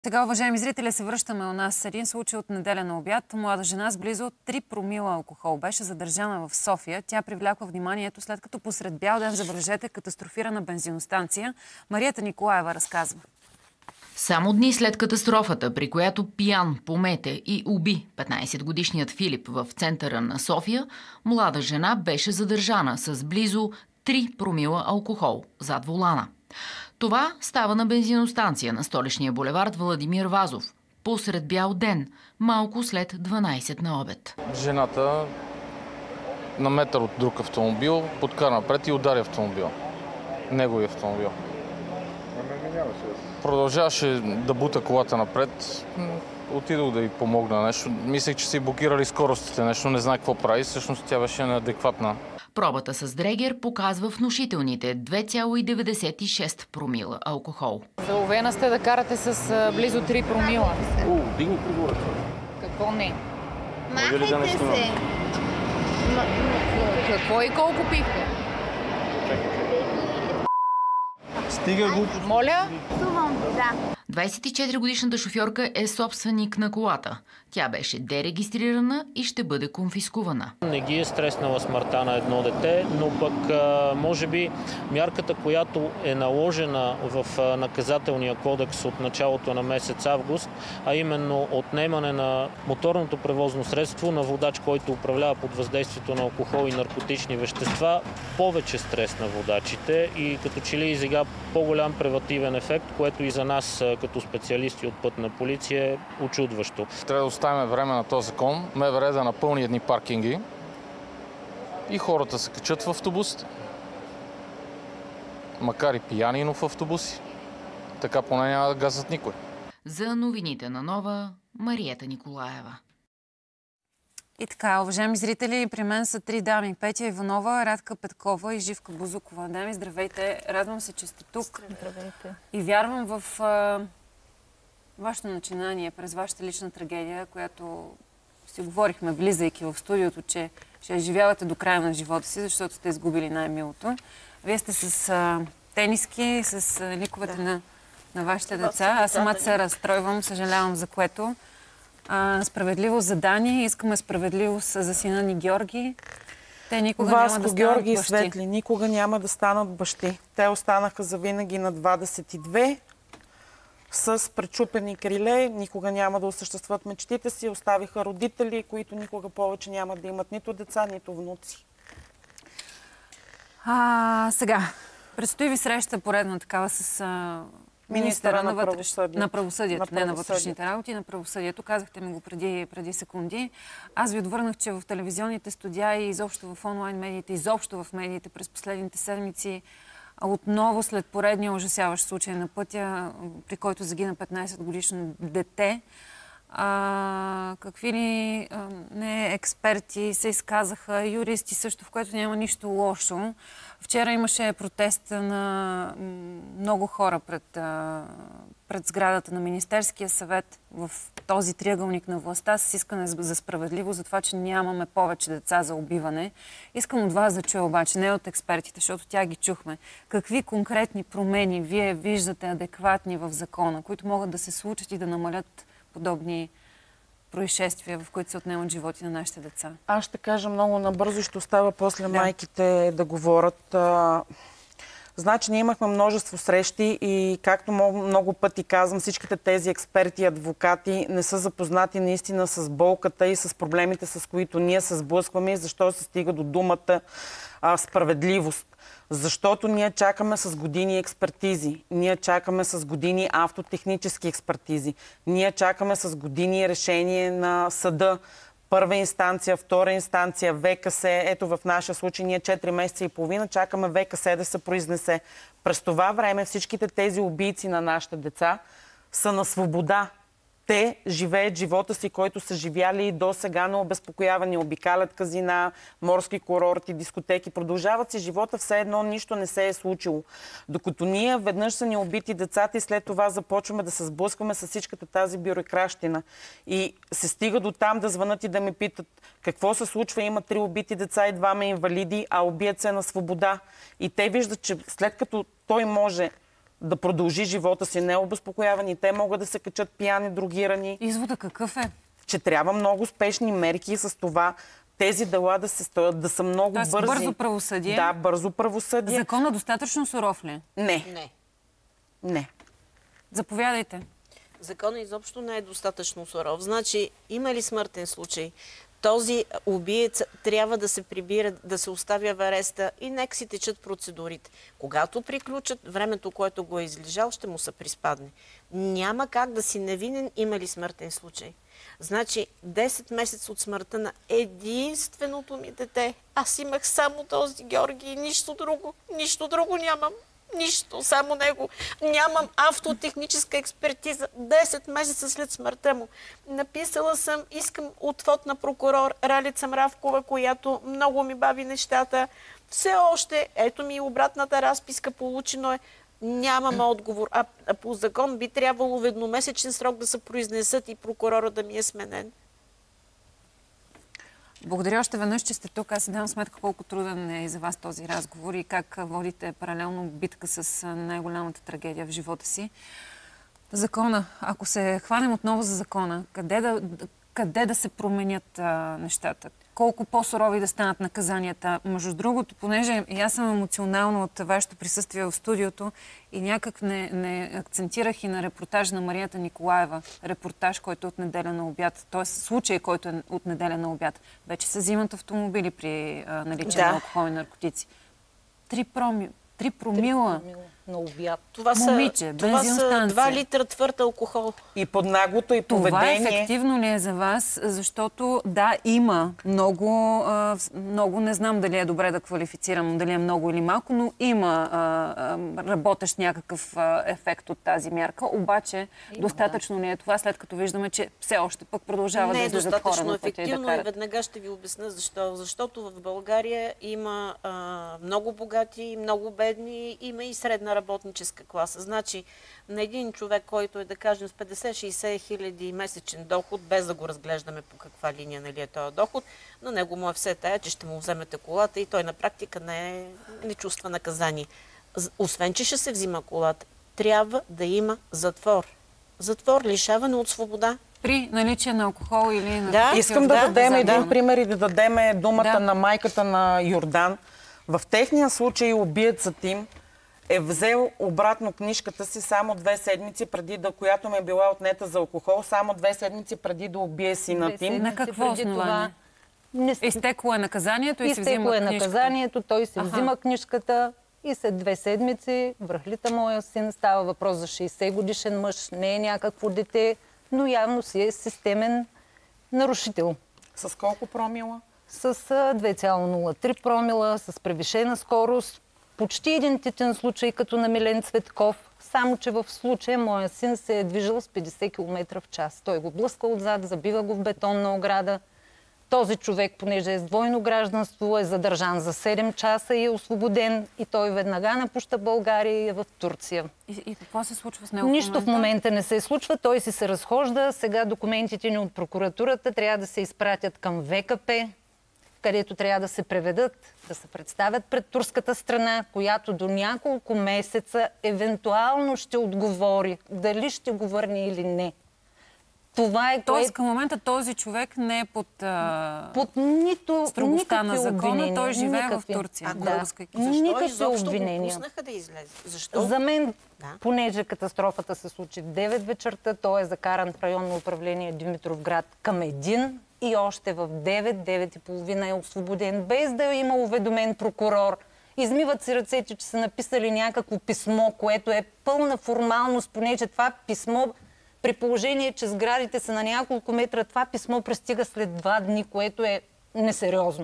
Сега, уважаеми зрители, се връщаме у нас с един случай от неделя на обяд. Млада жена с близо 3 промила алкохол беше задържана в София. Тя привлякла вниманието след като посред бял ден, забележете, катастрофирана бензиностанция. Марията Николаева разказва. Само дни след катастрофата, при която пиян помете и уби 15-годишният Филип в центъра на София, млада жена беше задържана с близо 3 промила алкохол зад волана. Това става на бензиностанция на столичния булевард Владимир Вазов, посред бял ден, малко след 12 на обед. Жената на метър от друг автомобил подкара напред и удари автомобил. Неговия автомобил. Продължаваше да бута колата напред. Отидох да й помогна нещо. Мислех, че си блокирали скоростите, нещо, не знае какво прави. Всъщност тя беше неадекватна. Пробата с дрегер показва внушителните 2,96 промила алкохол. Заловена сте да карате с близо 3 промила. Дигни прибора. Какво не? Махайте се! Какво и колко пихте? Стига го. Моля? Сувам ви, да. 24-годишната шофьорка е собственик на колата. Тя беше дерегистрирана и ще бъде конфискувана. Не ги е стреснала смъртта на едно дете, но пък може би мярката, която е наложена в наказателния кодекс от началото на месец август, а именно отнемане на моторното превозно средство на водач, който управлява под въздействието на алкохол и наркотични вещества, повече стрес на водачите и като че ли изига по-голям превантивен ефект, което и за нас като специалисти от пътна полиция е учудващо. Трябва да оставим време на този закон, МВР да напълни едни паркинги и хората се качат в автобусите. Макар и пияни, но в автобуси. Така поне няма да газят никой. За новините на Нова, Марията Николаева. И така, уважаеми зрители, при мен са 3 дами. Петя Иванова, Радка Петкова и Живка Бузукова. Дами, здравейте! Радвам се, че сте тук. Здравейте. И вярвам в вашето начинание, през вашата лична трагедия, която си говорихме, влизайки в студиото, че ще изживявате до края на живота си, защото сте изгубили най-милото. Вие сте с тениски, с ликовете на вашите деца. Аз самата се разстройвам, съжалявам за което. Справедливост за Дани, искаме справедливост за сина ни Георги. Те никога няма да станат Георги и бащи. Светли никога няма да станат бащи. Те останаха завинаги на 22 с пречупени криле, никога няма да осъществят мечтите си, оставиха родители, които никога повече няма да имат нито деца, нито внуци. Сега, предстои ви среща поредна такава с министъра на правосъдието, не на вътрешните работи, на правосъдието. Казахте ми го преди секунди. Аз ви отвърнах, че в телевизионните студия и изобщо в онлайн медиите, изобщо в медиите през последните седмици, отново след поредния ужасяващ случай на пътя, при който загина 15-годишно дете, какви ли не експерти се изказаха, юристи също, в което няма нищо лошо. Вчера имаше протест на много хора пред сградата на Министерския съвет в този триъгълник на властта с искане за справедливост, за това, че нямаме повече деца за убиване. Искам от вас да чуя обаче, не от експертите, защото тя ги чухме. Какви конкретни промени вие виждате адекватни в закона, които могат да се случат и да намалят подобни происшествия, в които се отнемат животи на нашите деца? Аз ще кажа много набързо, ще остава после майките да говорят. Значи, ние имахме множество срещи и както много пъти казвам, всичките тези експерти и адвокати не са запознати наистина с болката и с проблемите, с които ние се сблъскваме и защо се стига до думата справедливост. Защото ние чакаме с години експертизи, ние чакаме с години автотехнически експертизи, ние чакаме с години решение на съда, първа инстанция, втора инстанция, ВКС. Ето в нашия случай ние 4 месеца и половина чакаме ВКС да се произнесе. През това време всичките тези убийци на нашите деца са на свобода. Те живеят живота си, който са живяли и до сега необезпокоявани, обикалят казина, морски курорти, дискотеки, продължават си живота, все едно нищо не се е случило. Докато ние веднъж са ни убити децата и след това започваме да се сблъскваме с всичката тази бюрокращина. И се стига до там да звънат и да ме питат какво се случва, има 3 убити деца и 2 инвалиди, а убият се на свобода. И те виждат, че след като той може да продължи живота си необезпокояван и те могат да се качат пияни, дрогирани. Извода какъв е? Че трябва много спешни мерки с това тези дела да се стоят, да са много Тоест, бързи. бързо правосъдие? Да, бързо правосъдие. Закона достатъчно суров ли? Не. Заповядайте. Законът изобщо не е достатъчно суров. Значи, има ли смъртен случай? Този убиец трябва да се прибира, да се оставя в ареста и нека си течат процедурите. Когато приключат, времето, което го е излежал, ще му се приспадне. Няма как да си невинен, има ли смъртен случай. Значи, 10 месеца от смъртта на единственото ми дете. Аз имах само този Георги и нищо друго. Нищо друго нямам. Нищо, само него. Нямам автотехническа експертиза. 10 месеца след смъртта му. Написала съм, искам отвод на прокурор Ралица Мравкова, която много ми бави нещата. Все още, ето ми обратната разписка, получено е. Нямам отговор. А по закон би трябвало в едномесечен срок да се произнесат и прокурора да ми е сменен. Благодаря още веднъж, че сте тук. Аз си давам сметка колко труден е и за вас този разговор и как водите паралелно битка с най-голямата трагедия в живота си. Закона, ако се хванем отново за закона, къде да се променят нещата? Колко по-сурови да станат наказанията? Между другото, понеже и аз съм емоционална от вашето присъствие в студиото и някак не акцентирах и на репортаж на Марията Николаева. Репортаж, който е от неделя на обяд. Т.е. случай, който е от неделя на обяд. Вече се взимат автомобили при наличие на алкохол и наркотици. 3 промила. На обяд. Това са 2 литра твърд алкохол. И под наглото и поведение. Това ефективно ли е за вас? Защото да, има много, не знам дали е добре да квалифицирам, дали е много или малко, но има работещ някакъв ефект от тази мярка. Обаче, достатъчно ли е това, след като виждаме, че все още пък продължава да излизат хора на пътя и да карат? Не е достатъчно ефективно и веднага ще ви обясня защо. Защото в България има много богати и много бедни, има и средна работническа класа. Значи, на един човек, който е, да кажем, с 50-60 хиляди месечен доход, без да го разглеждаме по каква линия е този доход, на него му е все тая, че ще му вземете колата и той на практика не чувства наказание. Освен, че ще се взима колата, трябва да има затвор. Затвор, лишаване от свобода. При наличие на алкохол или на... Да, искам да дадем един пример и да дадем думата на майката на Йордан. В техния случай убиецът им е взел обратно книжката си само 2 седмици преди която му е била отнета за алкохол, само 2 седмици преди да убие синът им. На какво основание? Изтекло е наказанието и се взима книжката. Изтекло е наказанието, той се взима книжката и след 2 седмици връхлита моя син. Става въпрос за 60 годишен мъж, не е някакво дете, но явно си е системен нарушител. С колко промила? С 2,03 промила, с превишена скорост. Почти идентичен случай като на Милен Цветков, само че в случая моя син се е движил с 50 км в час. Той го блъска отзад, забива го в бетонна ограда. Този човек, понеже е с двойно гражданство, е задържан за 7 часа и е освободен. И той веднага напуща България и е в Турция. И какво се случва с него? Нищо в момента не се случва. Той си се разхожда. Сега документите ни от прокуратурата трябва да се изпратят към ВКП, където трябва да се преведат, да се представят пред турската страна, която до няколко месеца евентуално ще отговори дали ще го върне или не. Това е... Тоест към момента този човек не е под строгостта на закона, той живее в Турция. Никакви обвинения. Пуснаха да излезе? Защо? За мен, понеже катастрофата се случи в 9 вечерта, той е закаран в районно управление Димитровград към 1 и още в 9-9:30 е освободен, без да има уведомен прокурор. Измиват си ръцете, че са написали някакво писмо, което е пълна формалност, понеже това писмо, при положение, че сградите са на няколко метра, това писмо пристига след 2 дни, което е несериозно.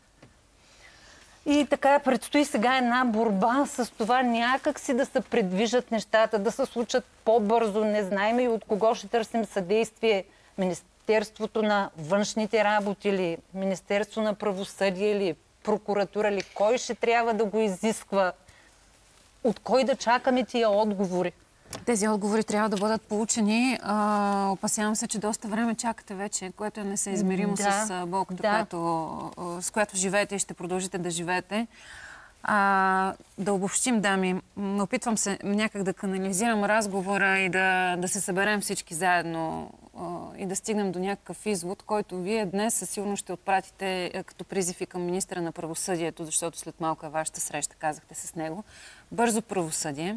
И така предстои сега една борба с това някак си да се предвижат нещата, да се случат по-бързо. Не знаем и от кого ще търсим съдействие. Министерството на външните работи или Министерство на правосъдие или прокуратура или кой ще трябва да го изисква? От кой да чакаме тия отговори? Тези отговори трябва да бъдат получени. Опасявам се, че доста време чакате вече, което е несъизмеримо с болката, с която живеете и ще продължите да живеете. Да обобщим, дами. Опитвам се някак да канализирам разговора и да се съберем всички заедно и да стигнем до някакъв извод, който вие днес със сигурност ще отпратите като призив и към министра на правосъдието, защото след малко е вашата среща, казахте с него. Бързо правосъдие.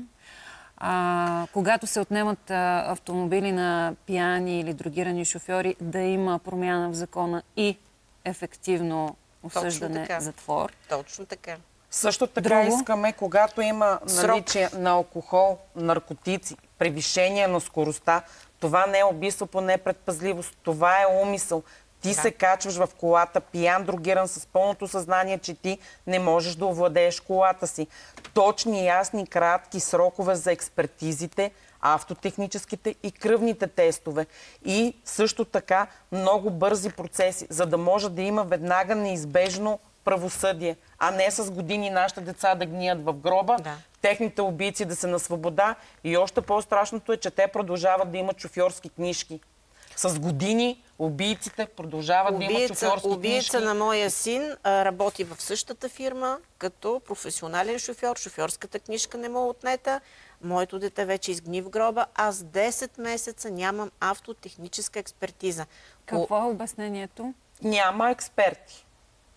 Когато се отнемат автомобили на пияни или дрогирани шофьори, да има промяна в закона и ефективно осъждане затвор. Точно така. Също така искаме, когато има наличие на алкохол, наркотици, превишение на скоростта, това не е убийство по непредпазливост, това е умисъл. Ти се качваш в колата, пиян, дрогиран, с пълното съзнание, че ти не можеш да овладееш колата си. Точни, ясни, кратки срокове за експертизите, автотехническите и кръвните тестове. И също така много бързи процеси, за да може да има веднага неизбежно правосъдие, а не с години нашите деца да гният в гроба, техните убийци да са на свобода и още по-страшното е, че те продължават да имат шофьорски книжки. С години убийците продължават да имат шофьорски книжки. Убийца на моя син работи в същата фирма като професионален шофьор. Шофьорската книжка не му отнета. Моето дете вече изгни в гроба. Аз 10 месеца нямам автотехническа експертиза. Какво е обяснението? Няма експерти.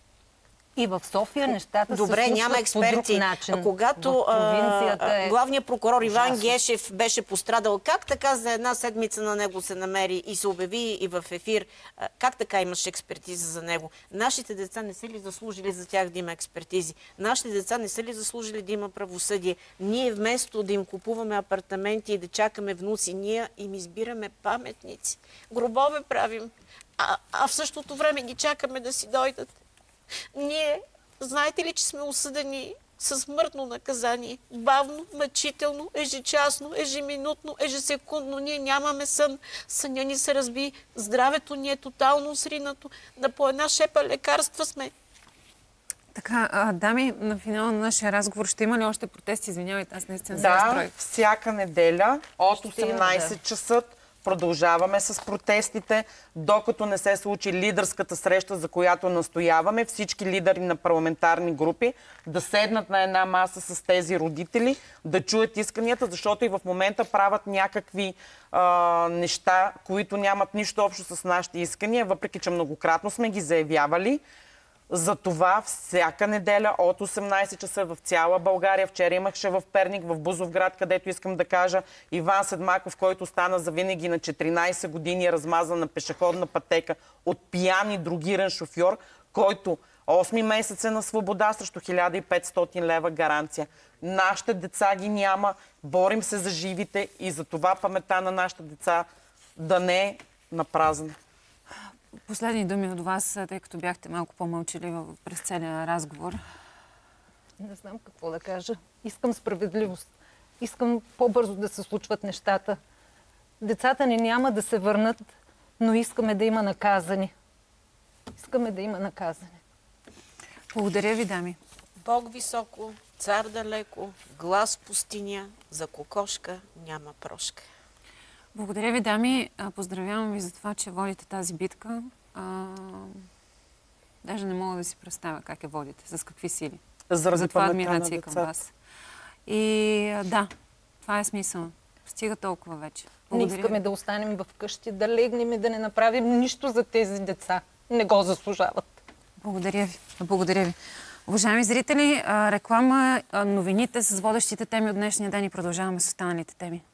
И в София нещата се случват няма експерти. по друг начин. Когато главният прокурор Иван Гешев беше пострадал, как така за една седмица на него се намери и се обяви и в ефир, как така имаше експертиза за него? Нашите деца не са ли заслужили за тях да има експертизи? Нашите деца не са ли заслужили да има правосъдие? Ние вместо да им купуваме апартаменти и да чакаме внуци, ние им избираме паметници. Гробове правим, а в същото време ги чакаме да си дойдат. Ние, знаете ли, че сме осъдени със смъртно наказание? Бавно, мъчително, ежечасно, ежеминутно, ежесекундно. Ние нямаме сън. Съня ни се разби. Здравето ни е тотално сринато. На по една шепа лекарства сме. Така, дами, на финала на нашия разговор ще има ли още протести? Извинявайте, аз наистина се разстроих. Да, всяка неделя от 18 часа продължаваме с протестите, докато не се случи лидерската среща, за която настояваме. Всички лидери на парламентарни групи да седнат на една маса с тези родители, да чуят исканията, защото и в момента правят някакви неща, които нямат нищо общо с нашите искания, въпреки че многократно сме ги заявявали. Затова всяка неделя от 18 часа в цяла България. Вчера имаше в Перник, в Бузовград, където искам да кажа Иван Седмаков, който стана завинаги на 14 години, размазан на пешеходна пътека от пиян и дрогиран шофьор, който 8 месеца на свобода срещу 1500 лева гаранция. Нашите деца ги няма, борим се за живите и за това паметта на нашите деца да не е напразна. Последни думи от вас, тъй като бяхте малко по-мълчаливи през целия разговор. Не знам какво да кажа. Искам справедливост. Искам по-бързо да се случват нещата. Децата ни няма да се върнат, но искаме да има наказани. Искаме да има наказани. Благодаря ви, дами. Бог високо, цар далеко, глас пустиня, за кокошка няма прошка. Благодаря ви, дами. Поздравявам ви за това, че водите тази битка. Даже не мога да си представя как я водите, с какви сили. За това адмирация към вас. И да, това е смисъл. Стига толкова вече. Благодаря. Не искаме да останем вкъщи, да легнем и да не направим нищо за тези деца. Не го заслужават. Благодаря ви. Благодаря ви. Уважаеми зрители, реклама, новините с водещите теми от днешния ден и продължаваме с останалите теми.